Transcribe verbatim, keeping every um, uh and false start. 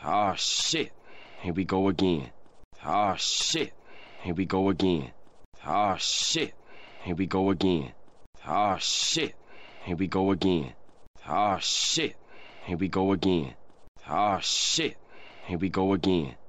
Ah, shit. Here we go again. Ah, shit. Here we go again. Ah, shit. Here we go again. Ah, shit. Here we go again. Ah, shit. Here we go again. Ah, shit. Here we go again.